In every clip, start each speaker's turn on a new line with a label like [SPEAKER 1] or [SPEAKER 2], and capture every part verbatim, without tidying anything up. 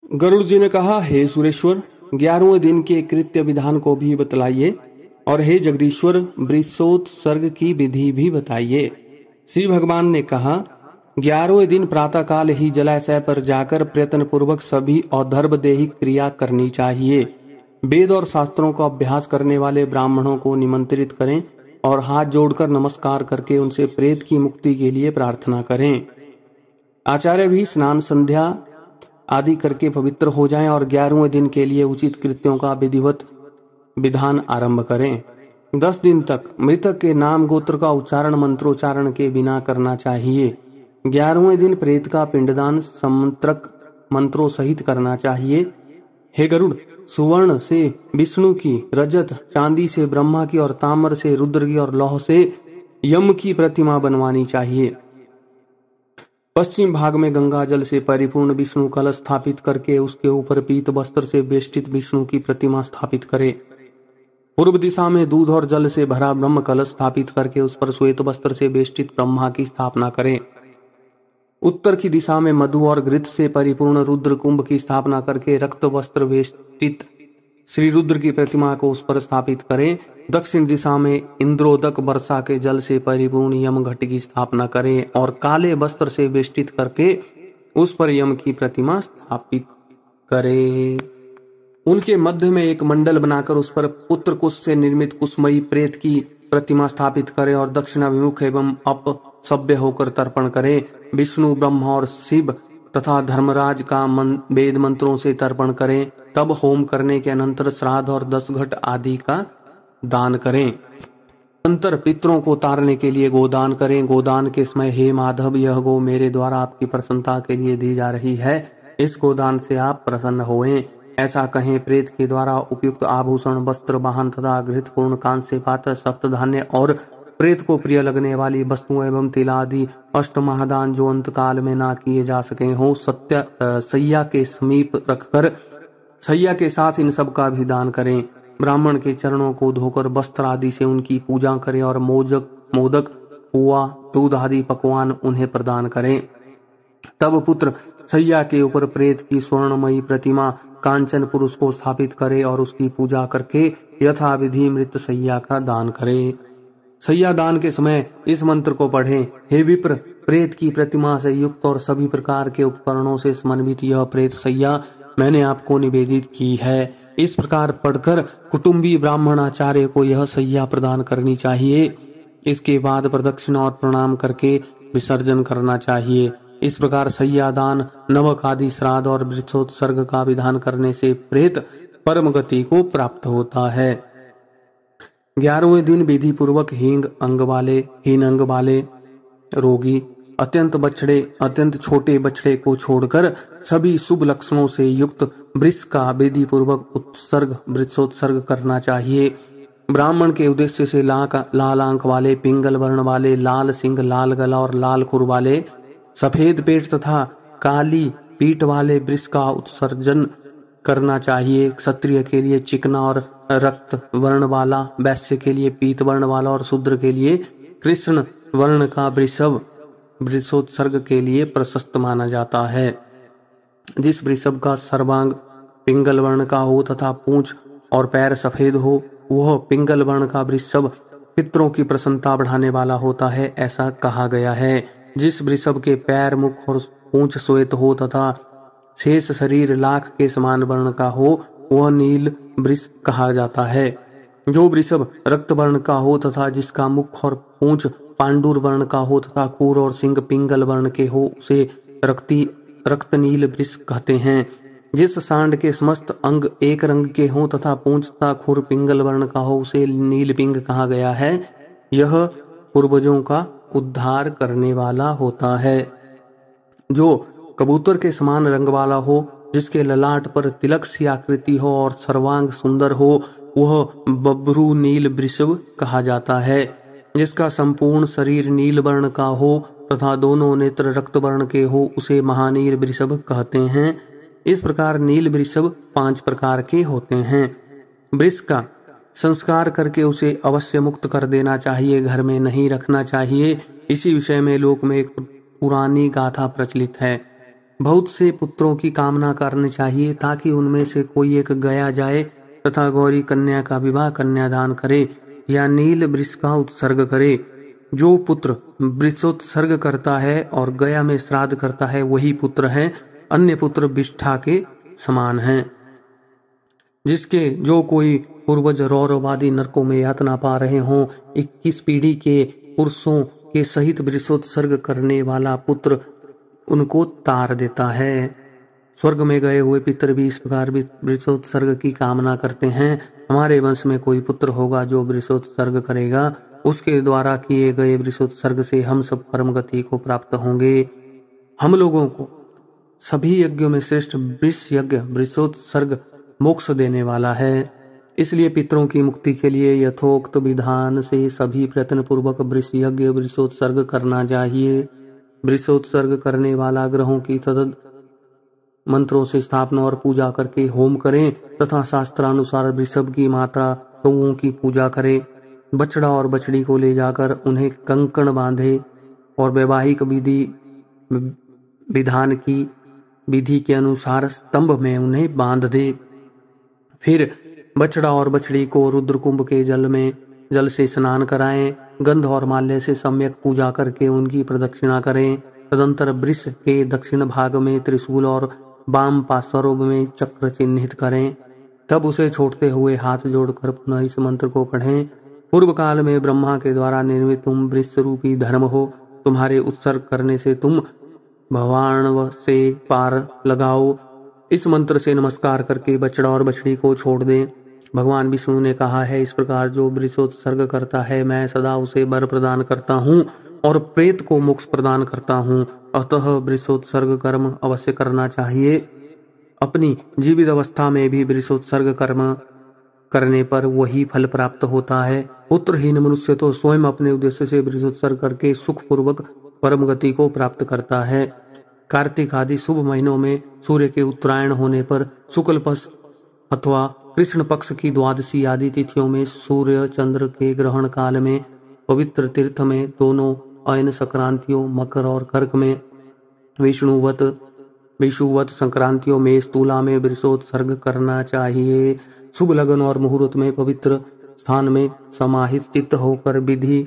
[SPEAKER 1] गरुड़ जी ने कहा, हे सुरेश्वर, ग्यारहवें दिन के कृत्य विधान को भी बतलाइए, और हे जगदीश्वर, वृषोत्सर्ग की विधि भी बताइए। श्री भगवान ने कहा, ग्यारहवें दिन प्रातः काल ही जलाशय पर जाकर प्रयत्न पूर्वक सभी औधर्व देही क्रिया करनी चाहिए। वेद और शास्त्रों का अभ्यास करने वाले ब्राह्मणों को निमंत्रित करें और हाथ जोड़कर नमस्कार करके उनसे प्रेत की मुक्ति के लिए प्रार्थना करें। आचार्य भी स्नान संध्या आदि करके पवित्र हो जाएं और ग्यारहवें दिन के लिए उचित कृत्यों का विधिवत विधान आरंभ करें। दस दिन तक मृतक के नाम गोत्र का उच्चारण मंत्रोच्चारण के बिना करना चाहिए। ग्यारहवें दिन प्रेत का पिंडदान समंत्रक मंत्रों सहित करना चाहिए। हे गरुड़, सुवर्ण से विष्णु की, रजत चांदी से ब्रह्मा की और ताम्र से रुद्र की और लौह से यम की प्रतिमा बनवानी चाहिए। पश्चिम भाग में गंगा जल से परिपूर्ण विष्णु कलश स्थापित करके उसके ऊपर पीत वस्त्र से बेष्टित विष्णु की प्रतिमा स्थापित करे। पूर्व दिशा में दूध और जल से भरा ब्रह्म कलश स्थापित करके उस पर श्वेत वस्त्र से बेष्टित ब्रह्मा की स्थापना करें। उत्तर की दिशा में मधु और घृत से परिपूर्ण रुद्र कुंभ की स्थापना करके रक्त वस्त्र वेष्टित श्री रुद्र की प्रतिमा को उस पर स्थापित करें। दक्षिण दिशा में इंद्रोदक वर्षा के जल से परिपूर्ण यम घट की स्थापना करें और काले वस्त्र से वेष्टित करके उस पर यम की प्रतिमा स्थापित करें। उनके मध्य में एक मंडल बनाकर उस पर पुत्र कुश से निर्मित कुशमयी प्रेत की प्रतिमा स्थापित करें और दक्षिणाभिमुख एवं अप सभ्य होकर तर्पण करें। विष्णु, ब्रह्मा और शिव तथा धर्मराज का मन, वेद मंत्रों से तर्पण करें। तब होम करने के अनंतर श्राद्ध और दस घट आदि का दान करें। अनंतर पितरों को तारने के लिए गोदान करें। गोदान के समय, हे माधव, यह गो मेरे द्वारा आपकी प्रसन्नता के लिए दी जा रही है, इस गोदान से आप प्रसन्न होएं, ऐसा कहें। प्रेत के द्वारा उपयुक्त आभूषण, वस्त्र, वाहन तथा घृतपूर्ण कांस्य पात्र, सप्त धान्य और प्रेत को प्रिय लगने वाली वस्तुएं एवं तिल आदि अष्टमहादान जो अंत काल में ना किए जा सके हो, सत्य सैया के समीप रखकर सैया के साथ इन सब का भी दान करें। ब्राह्मण के चरणों को धोकर वस्त्र आदि से उनकी पूजा करें और मोदक मोदक पुआ, दूध आदि पकवान उन्हें प्रदान करें। तब पुत्र सैया के ऊपर प्रेत की स्वर्णमयी प्रतिमा कांचन पुरुष को स्थापित करे और उसकी पूजा करके यथा विधि मृत सैया का दान करे। सैया दान के समय इस मंत्र को पढ़ें, हे विप्र, प्रेत की प्रतिमा से युक्त और सभी प्रकार के उपकरणों से समन्वित यह प्रेत सैया मैंने आपको निवेदित की है। इस प्रकार पढ़कर कुटुंबी ब्राह्मणाचार्य को यह सैया प्रदान करनी चाहिए। इसके बाद प्रदक्षिणा और प्रणाम करके विसर्जन करना चाहिए। इस प्रकार सैया दान, नवक आदि श्राद्ध और वृक्षोत्सर्ग का विधान करने से प्रेत परम गति को प्राप्त होता है। ग्यारहवें दिन विधि पूर्वक हींग अंग वाले, हीन अंग वाले रोगी, अत्यंत बछड़े, अत्यंत छोटे बछड़े को छोड़कर सभी शुभ लक्षणों से युक्त वृष का विधि पूर्वक उत्सर्ग वृक्षोत्सर्ग करना चाहिए। ब्राह्मण के उद्देश्य से लाक लाल आंख वाले, पिंगल वर्ण वाले, लाल सिंह, लाल गला और लाल खुर वाले, सफेद पेट तथा काली पीठ वाले वृष का उत्सर्जन करना चाहिए। क्षत्रिय के लिए चिकना और रक्त वर्ण वाला, वैश्य के लिए पीत वर्ण वाला और शूद्र के लिए कृष्ण वर्ण का वृषभ वृषोत्सर्ग के लिए प्रशस्त माना जाता है। जिस वृषभ का सर्वांग पिंगल वर्ण का हो तथा पूंछ और पैर सफेद हो, वह पिंगल वर्ण का वृषभ पितरों की प्रसन्नता बढ़ाने वाला होता है, ऐसा कहा गया है। जिस वृषभ के पैर, मुख और पूंछ श्वेत हो तथा शेष शरीर लाख के समान वर्ण का हो, वह नील वृष कहा जाता है। जो वृषभ रक्त वर्ण का हो तथा जिसका मुख और पूंछ पांडुर वर्ण का हो तथा खूर और सिंग पिंगल वर्ण के हो, उसे रक्ती रक्त नील वृष कहते हैं। जिस सांड के समस्त अंग एक रंग के हो तथा पूंछ तथा खुर पिंगल वर्ण का हो, उसे नील पिंग कहा गया है। यह पूर्वजों का उद्धार करने वाला होता है। जो कबूतर के समान रंग वाला हो, जिसके ललाट पर तिलक सी आकृति हो और सर्वांग सुंदर हो, वह बब्रू नील वृषभ कहा जाता है। जिसका संपूर्ण शरीर नील वर्ण का हो तथा दोनों नेत्र रक्त वर्ण के हो, उसे महानील वृषभ कहते हैं। इस प्रकार नील वृषभ पांच प्रकार के होते हैं। वृष का संस्कार करके उसे अवश्य मुक्त कर देना चाहिए, घर में नहीं रखना चाहिए। इसी विषय में लोक में एक पुरानी गाथा प्रचलित है। बहुत से पुत्रों की कामना करनी चाहिए ताकि उनमें से कोई एक गया जाए तथा गौरी कन्या का विवाह कन्यादान करे या नील वृष का उत्सर्ग करे। जो पुत्र वृषोत्सर्ग करता है और गया में श्राद्ध करता है वही पुत्र है, अन्य पुत्र विष्ठा के समान हैं। जिसके जो कोई पूर्वज रौरवादी नरकों में यातना पा रहे हों, इक्कीस पीढ़ी के पुरुषों के सहित वृषोत्सर्ग करने वाला पुत्र उनको तार देता है। स्वर्ग में गए हुए पितर भी इस प्रकार वृषोत्सर्ग की कामना करते हैं। हमारे वंश में कोई पुत्र होगा जो वृषोत्सर्ग करेगा, उसके द्वारा किए गए वृषोत्सर्ग से हम सब परम गति को प्राप्त होंगे। हम लोगों को सभी यज्ञों में श्रेष्ठ वृष यज्ञ वृषोत्सर्ग मोक्ष देने वाला है। इसलिए पितरों की मुक्ति के लिए यथोक्त विधान से सभी प्रयत्न पूर्वक वृष यज्ञ वृषोत्सर्ग करना चाहिए। वृषोत्सर्ग करने वाला ग्रहों की तद मंत्रों से स्थापना और पूजा करके होम करें तथा शास्त्रानुसार वृषभ की मात्रा गौओं की पूजा करें। बछड़ा और बछड़ी को ले जाकर उन्हें कंकण बांधे और वैवाहिक विधि विधान की विधि के अनुसार स्तंभ में उन्हें बांध दे। फिर बछड़ा और बछड़ी को रुद्रकुंभ के जल में जल से स्नान कराएं, गंध और माल्य से सम्यक पूजा करके उनकी प्रदक्षिणा करें। तदंतर वृष के दक्षिण भाग में त्रिशूल और वाम पार्श्व में चक्र चिन्हित करें। तब उसे छोड़ते हुए हाथ जोड़कर पुनः इस मंत्र को पढ़ें। पूर्व काल में ब्रह्मा के द्वारा निर्मित तुम वृष रूपी धर्म हो। तुम्हारे उत्सर्ग करने से तुम भवाणव से पार लगाओ। इस मंत्र से नमस्कार करके बछड़ा और बछड़ी को छोड़ दें। भगवान विष्णु ने कहा है, इस प्रकार जो वृषोत्सर्ग करता है मैं सदा उसे वर प्रदान करता हूँ और प्रेत को मोक्ष प्रदान करता हूँ। अतः वृषोत्सर्ग कर्म अवश्य करना चाहिए। अपनी जीवित अवस्था में भी वृषोत्सर्ग कर्म करने पर वही फल प्राप्त होता है। पुत्रहीन मनुष्य तो स्वयं अपने उद्देश्य से वृषोत्सर्ग करके सुख पूर्वक परम गति को प्राप्त करता है। कार्तिक आदि शुभ महीनों में सूर्य के उत्तरायण होने पर शुक्ल पक्ष अथवा कृष्ण पक्ष की द्वादशी आदि तिथियों में सूर्य चंद्र के ग्रहण काल में पवित्र तीर्थ में दोनों अयन संक्रांतियों मकर और कर्क में विष्णुवत विषुवत संक्रांतियों में तुला में वृषोत्सर्ग करना चाहिए। शुभ लगन और मुहूर्त में पवित्र स्थान में समाहित चित्त होकर विधि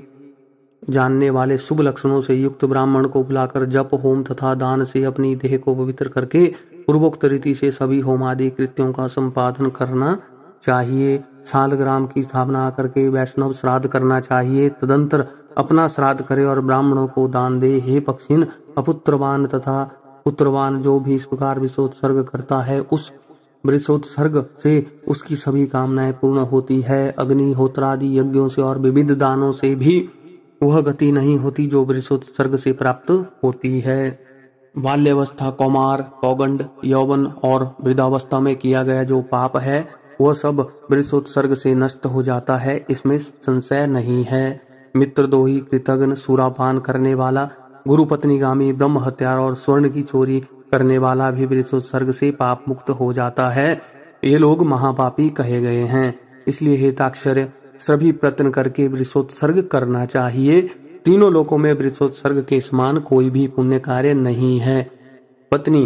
[SPEAKER 1] जानने वाले शुभ लक्षणों से युक्त ब्राह्मण को बुलाकर जप होम तथा दान से अपनी देह को पवित्र करके पूर्वोक्त रीति से सभी होमादि कृत्यों का संपादन करना चाहिए। सालग्राम की स्थापना करके वैष्णव श्राद्ध करना चाहिए। तदंतर अपना श्राद्ध करे और ब्राह्मणों को दान दे। हे पक्षिन, अपुत्रवान तथा पुत्रवान जो भी इस प्रकार वृषोत्सर्ग करता है उस वृषोत्सर्ग से उसकी सभी कामनाएं पूर्ण होती है। अग्निहोत्रादि यज्ञों से और विविध दानों से भी वह गति नहीं होती जो वृषोत्सर्ग से प्राप्त होती है। बाल्यावस्था, कौमार, पौगंड, यौवन और वृद्धावस्था में किया गया जो पाप है वह सब वृषोत्सर्ग से नष्ट हो जाता है, इसमें संशय नहीं है। मित्रद्रोही, कृतघ्न, सुरापान करने वाला, गुरु पत्नीगामी, ब्रह्म हत्यार और स्वर्ण की चोरी करने वाला भी वृषोत्सर्ग से पाप मुक्त हो जाता है। ये लोग महापापी कहे गए हैं। इसलिए हे ताक्षर्य, सभी प्रयत्न करके वृषोत्सर्ग करना चाहिए। तीनों लोकों में वृषोत्सर्ग के समान कोई भी पुण्य कार्य नहीं है। पत्नी,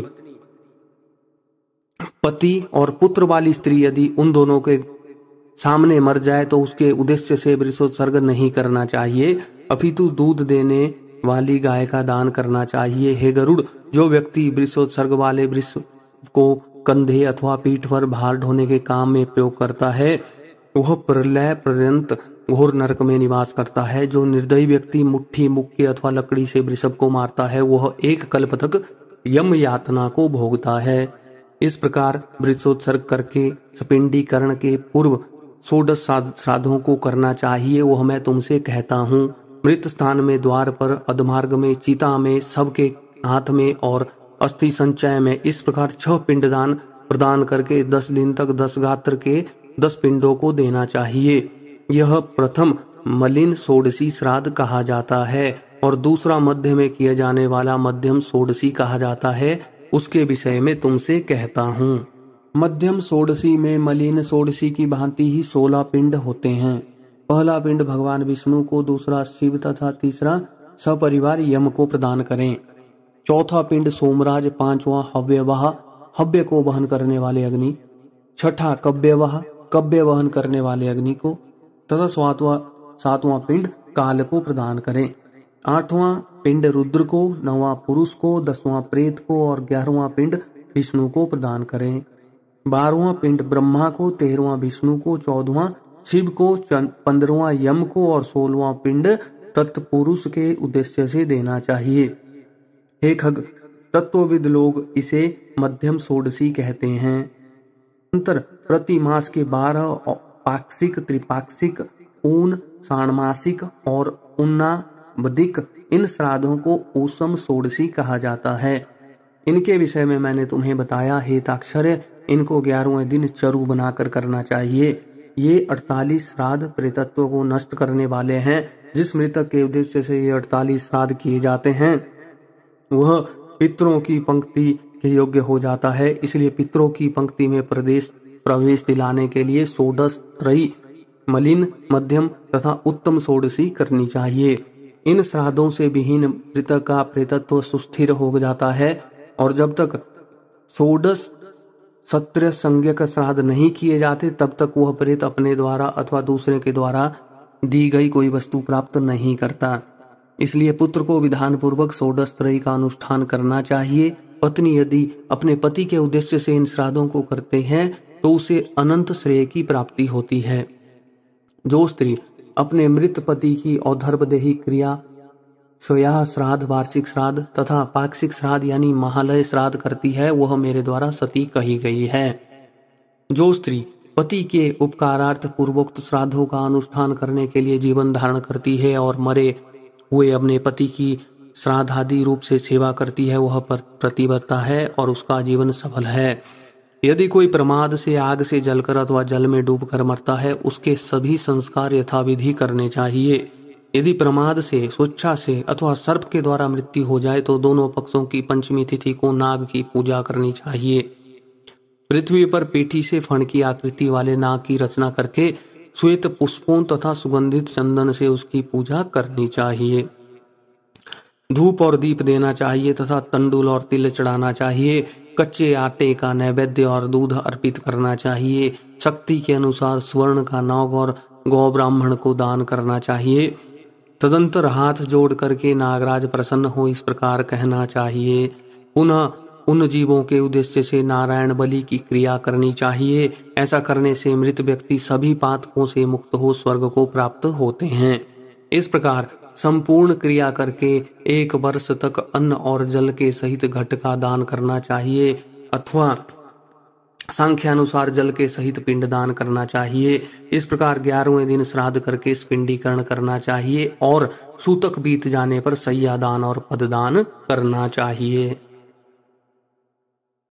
[SPEAKER 1] पति और पुत्र वाली स्त्री यदि उन दोनों के सामने मर जाए तो उसके उद्देश्य से वृषोत्सर्ग नहीं करना चाहिए, अपितु दूध देने वाली गाय का दान करना चाहिए। हे गरुड़, जो व्यक्ति वृषोत्सर्ग वाले वृष को कंधे अथवा पीठ पर भार ढोने के काम में प्रयोग करता है वह प्रलय पर्यंत घोर नरक में निवास करता है। जो निर्दयी व्यक्ति मुट्ठी, मुक्के अथवा लकड़ी से वृषभ को मारता है वह एक कल्प तक यम यातना को भोगता है। इस प्रकार वृषोत्सर्ग करके सपिंडीकरण के पूर्व षोडश श्राद्धों को करना चाहिए। वह मैं तुमसे कहता हूँ। मृत स्थान में, द्वार पर, अधमार्ग में, चिता में, सबके हाथ में और अस्थि संचय में इस प्रकार छह पिंडदान प्रदान करके दस दिन तक दस गात्र के दस पिंडों को देना चाहिए। यह प्रथम मलिन षोडशी श्राद्ध कहा जाता है और दूसरा मध्य में किया जाने वाला मध्यम षोडशी कहा जाता है। उसके विषय में तुमसे कहता हूँ। मध्यम षोडशी में मलिन षोडशी की भांति ही सोलह पिंड होते हैं। पहला पिंड भगवान विष्णु को, दूसरा शिव तथा तीसरा सपरिवार यम को प्रदान करें। चौथा पिंड सोमराज, पांचवा हव्यवाह, हव्य को वहन करने वाले अग्नि, छठा कव्यवाह, कव्य वहन करने वाले अग्नि को, तथा सातवां सातवां पिंड काल को प्रदान करें। आठवां पिंड रुद्र को, नौवां पुरुष को, दसवां प्रेत को और ग्यारहवां पिंड विष्णु को प्रदान करें। बारहवां पिंड ब्रह्मा को, तेरहवां विष्णु को, चौदहवां शिव को, पंद्रहवां यम को और सोलहवां पिंड तत्पुरुष के उद्देश्य से देना चाहिए। हे खग, तत्वविद लोग इसे मध्यम षोडशी कहते हैं। अंतर प्रति मास के बारह पाक्षिक, त्रिपाक्षिक, ऊन, षाण्मासिक और उन्नावधिक इन श्राद्धों को ऊषम षोडशी कहा जाता है। इनके विषय में मैंने तुम्हें बताया हे ताक्षर्य, इनको ग्यारहवें दिन चरु बनाकर करना चाहिए। ये अड़तालीस श्राद्ध प्रेतत्व को नष्ट करने वाले हैं। जिस मृतक के उद्देश्य से ये अड़तालीस श्राद्ध किए जाते हैं वह पितरों की पंक्ति के योग्य हो जाता है। इसलिए पितरों की पंक्ति में प्रदेश प्रवेश दिलाने के लिए षोडश त्रयी, मलिन, मध्यम तथा उत्तम षोडशी करनी चाहिए। इन श्राद्धों से विहीन मृतक का प्रेतत्व सुस्थिर हो जाता है और जब तक षोडश सत्र संज्ञक श्राद्ध नहीं किए जाते तब तक वह प्रेत अपने द्वारा अथवा दूसरे के द्वारा दी गई कोई वस्तु प्राप्त नहीं करता। इसलिए पुत्र को विधान पूर्वक षोडश त्रयी का अनुष्ठान करना चाहिए। पत्नी यदि अपने पति के उद्देश्य से इन श्राद्धों को करते हैं तो उसे अनंत श्रेय की प्राप्ति होती है। जो स्त्री अपने मृत पति की औधर्वदेही क्रिया, स्वयाह श्राद्ध, वार्षिक श्राद्ध तथा पाक्षिक श्राद्ध यानी महालय श्राद्ध करती है वह मेरे द्वारा सती कही गई है। जो स्त्री पति के उपकारार्थ पूर्वोक्त श्राद्धों का अनुष्ठान करने के लिए जीवन धारण करती है और मरे हुए अपने पति की श्राद्धादि रूप से सेवा करती है वह प्रतिव्रता है और उसका जीवन सफल है। यदि कोई प्रमाद से आग से जलकर अथवा जल में डूबकर मरता है उसके सभी संस्कार यथाविधि करने चाहिए। यदि प्रमाद से, स्वेच्छा से अथवा सर्प के द्वारा मृत्यु हो जाए तो दोनों पक्षों की पंचमी तिथि को नाग की पूजा करनी चाहिए। पृथ्वी पर पेठी से फण की आकृति वाले नाग की रचना करके श्वेत पुष्पों तथा सुगंधित चंदन से उसकी पूजा करनी चाहिए। धूप और दीप देना चाहिए तथा तंडुल और तिल चढ़ाना चाहिए। कच्चे आटे का नैवेद्य और दूध अर्पित करना चाहिए। शक्ति के अनुसार स्वर्ण का नाग और गौ ब्राह्मण को दान करना चाहिए। तदंतर हाथ जोड़ करके नागराज प्रसन्न हो इस प्रकार कहना चाहिए। पुनः उन जीवों के उद्देश्य से नारायण बलि की क्रिया करनी चाहिए। ऐसा करने से मृत व्यक्ति सभी पातकों से मुक्त हो स्वर्ग को प्राप्त होते हैं। इस प्रकार संपूर्ण क्रिया करके एक वर्ष तक अन्न और जल के सहित घट का दान करना चाहिए अथवा सांख्यानुसार जल के सहित पिंड दान करना चाहिए। इस प्रकार ग्यारहवें दिन श्राद्ध करके स्पिंडीकरण करना चाहिए और सूतक बीत जाने पर सैया दान और पददान करना चाहिए।